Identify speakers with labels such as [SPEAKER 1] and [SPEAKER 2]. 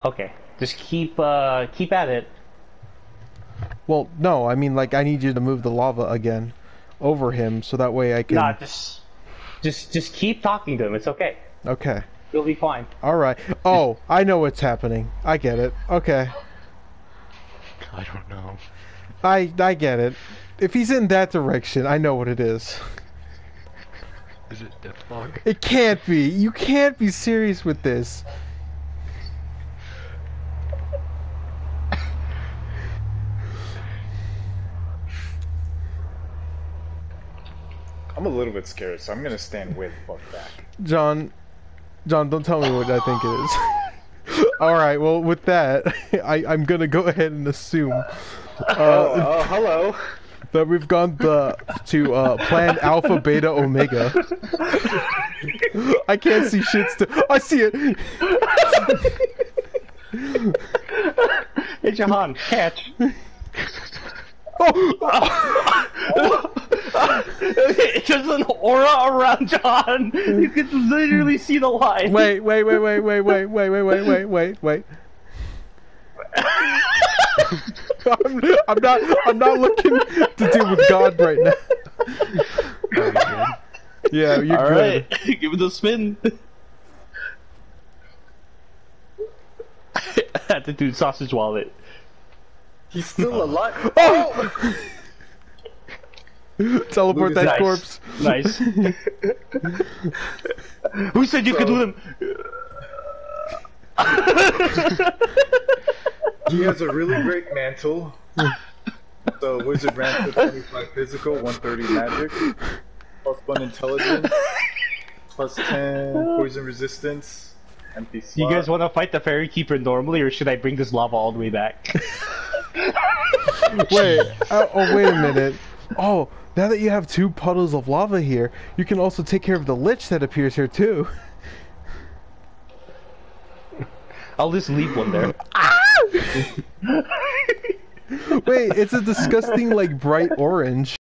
[SPEAKER 1] Okay, just keep at it.
[SPEAKER 2] Well, no, I mean, like, I need you to move the lava again over him so that way I
[SPEAKER 1] Nah,
[SPEAKER 2] can...
[SPEAKER 1] just keep talking to him. It's okay.
[SPEAKER 2] Okay.
[SPEAKER 1] You'll be fine.
[SPEAKER 2] Alright. Oh, I know what's happening. I get it. Okay.
[SPEAKER 3] I don't know.
[SPEAKER 2] I get it. If he's in that direction, I know what it is.
[SPEAKER 3] Is it Deathlock?
[SPEAKER 2] It can't be. You can't be serious with this.
[SPEAKER 4] I'm a little bit scared, so I'm gonna stand way the fuck back.
[SPEAKER 2] John, don't tell me what I think it is. Alright, well, with that, I'm gonna go ahead and assume
[SPEAKER 4] Hello.
[SPEAKER 2] that we've gone to plan Alpha, Beta, Omega. I can't see shit still. I see it!
[SPEAKER 1] Hey, Jahan, catch.
[SPEAKER 2] Oh!
[SPEAKER 1] There's an aura around John. You can literally see the line.
[SPEAKER 2] Wait. I'm not looking to deal with God right now. Yeah, you're
[SPEAKER 1] All
[SPEAKER 2] good.
[SPEAKER 1] right, give it a spin. I had to do sausage wallet.
[SPEAKER 4] He's still alive.
[SPEAKER 2] Oh! Teleport that
[SPEAKER 1] Nice.
[SPEAKER 2] corpse.
[SPEAKER 1] Nice. Who said you could do them?
[SPEAKER 4] He has a really great mantle. So wizard rank for 25 physical, 130 magic, +1 intelligence, +10 poison resistance, empty slot.
[SPEAKER 1] You guys want to fight the fairy keeper normally, or should I bring this lava all the way back?
[SPEAKER 2] Wait, wait a minute. Oh, now that you have 2 puddles of lava here, you can also take care of the lich that appears here too.
[SPEAKER 1] I'll just leave one there.
[SPEAKER 2] Wait, it's a disgusting, like, bright orange.